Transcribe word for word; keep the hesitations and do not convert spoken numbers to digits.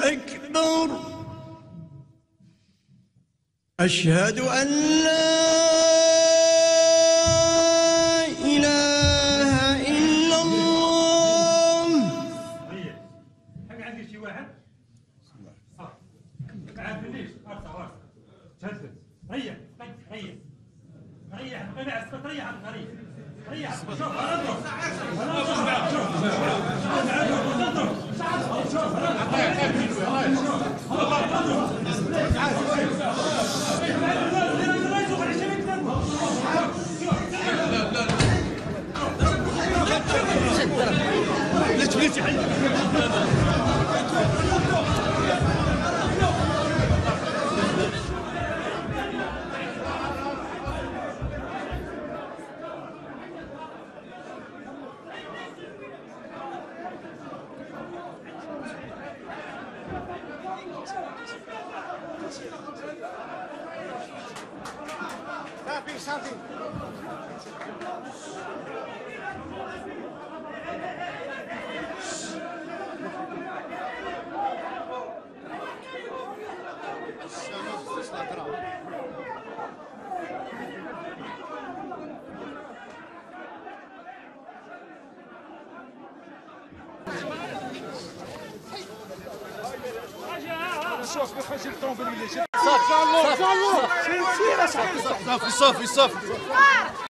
أكبر. أشهد أن لا إله إلا الله. هيا عندي شي واحد صح ما عندنيش ارفع راسك تهدد. ريح ريح ريح بقي عسكر ريح ريح ريح شوف اضرب ليش ليش صافي صافي صافي صافي صافي صافي